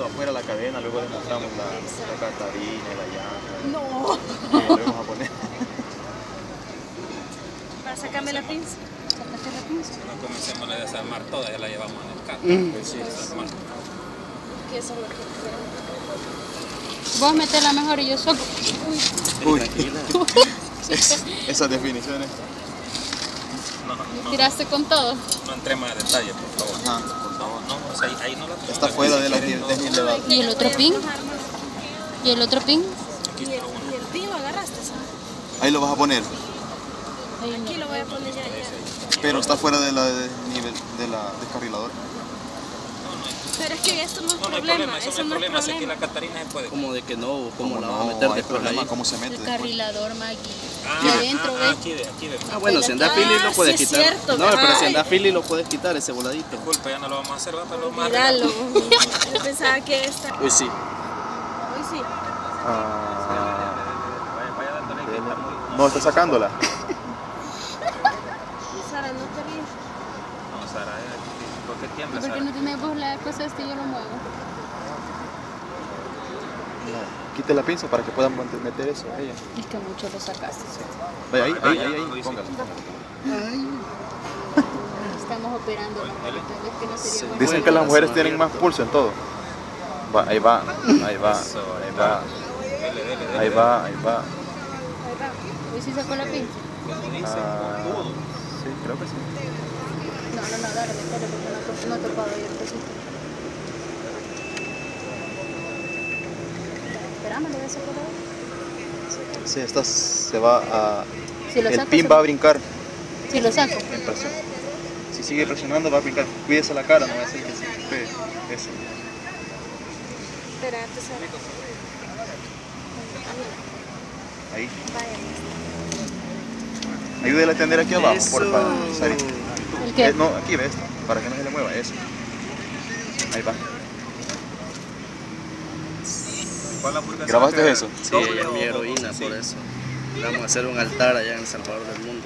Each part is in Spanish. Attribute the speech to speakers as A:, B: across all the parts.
A: ido afuera a la cadena, luego les mostramos la Catarina, la llanta.
B: No.
A: Y lo vamos a poner.
B: Para sacarme la pinza.
C: Sácate la pinza.
D: No comencemos a desarmar todas, ya la llevamos en el carro.
A: Pues sí,
D: Desarmar.
B: Que eso es lo que
C: Vos metela mejor y yo soco.
A: Uy, esas definiciones.
D: No,
C: Tiraste con todo.
D: no entremos a detalle, por favor.
A: Ajá.
D: Por favor, no, o sea, ahí no la pongas.
A: Está fuera de la de edad.
C: ¿Y el otro pin? ¿Y el otro pin?
D: Aquí
B: Y
D: está uno.
B: el pin lo agarraste, ¿sabes?
A: Ahí lo vas a poner,
C: Ahí
B: Aquí
C: no.
B: lo voy a poner ya.
A: pero está fuera de la nivel de la descarriladora.
B: Pero es que esto no es
D: No, no hay
B: problema.
D: problema, eso no
B: Eso
D: hay
B: no es
D: problema. Si aquí
B: problema.
D: la Catarina se puede.
E: Como de que no, ¿cómo la
A: no,
E: va a meter
A: hay
E: después
A: problema,
E: ahí?
A: ¿cómo se mete
C: El
A: después?
C: carrilador, Maggie.
D: Ah,
C: Y adentro, ¿ves?
D: aquí ve.
E: Ah, bueno, si anda Philly lo puedes
B: sí es
E: quitar.
B: cierto.
E: No, pero si
B: Ay.
E: anda Philly lo puedes quitar ese voladito.
D: Disculpa, ya no lo vamos a hacer, va, pero lo más
B: Míralo. Yo pensaba que esta.
E: Uy, sí.
B: Hoy sí.
D: Vaya dándole que está muy...
A: No, está sacándola.
B: Sara, no te ríes.
D: No, Sara, ¿por qué tiembla,
C: ¿Por qué
D: Sara?
C: no tenés vos la cosa esta y yo lo muevo?
A: No, quite la pinza para que puedan meter eso. Ella.
C: Es que mucho lo sacaste.
A: Vaya, ahí,
D: Ah, ya,
A: ahí,
D: lo hice.
A: póngala.
C: Estamos operando, ¿no? Entonces, que no sería bueno.
A: Dicen que las mujeres tienen más pulso en todo. Va, ahí va, ahí va, ahí va, ahí va, ahí va.
C: ¿Hoy sí sacó la pinza?
A: Sí, creo que sí.
C: No, dale, porque no he tocado ahí el cosito. Esperame, lo voy a sacar ahora.
A: Sí, esta se va a...
C: Si lo
A: El
C: saco,
A: pin va a brincar
C: Si lo saco.
A: en presión. Si sigue presionando va a brincar. Cuídese la cara, no va a hacer que se pegue. Eso.
B: Espérate, Sara.
A: Ahí.
B: Vaya.
A: Ayúdele a tender aquí abajo,
E: Eso.
A: por favor, Sarita.
C: ¿El qué?
A: No, aquí ves, para que no se le mueva eso. Ahí va.
D: ¿Cuál hamburguesa?
A: ¿Grabaste eso?
E: Sí, ella es mi heroína, por eso. Le vamos a hacer un altar allá en El Salvador del mundo.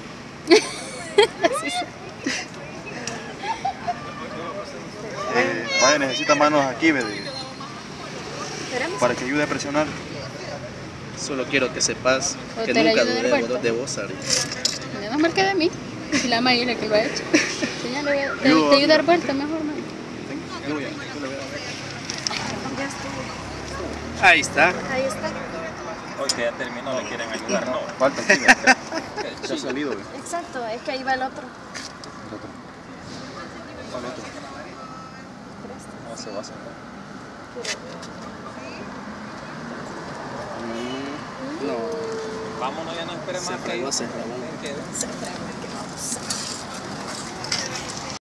A: Vaya, necesita manos aquí, ¿ve?
B: Esperemos.
A: Para que ayude a presionar.
E: Solo quiero que sepas
C: ¿O
E: que
C: te la
E: nunca
C: ayudo
E: dudé
C: del vuelto?
E: de vos, Ari.
C: Menos mal que de mí. Si la Maggie es la que lo ha hecho. Señale, te ayuda a dar vuelta mejor, ¿no?
A: Yo le voy a dar.
B: Ya estuvo.
E: Ahí está.
B: Ahí está.
D: Hoy que ya terminó, le quieren ayudar, no.
A: Falta aquí, ¿ve? Ya ha salido, ¿ve?
B: Exacto, es que ahí va el otro.
A: El otro. ¿Cuál otro? No, se va a sentar.
E: No,
D: Vámonos, ya no esperemos
E: se
D: más que
E: fregó,
D: ellos.
E: se fregó.
D: Que-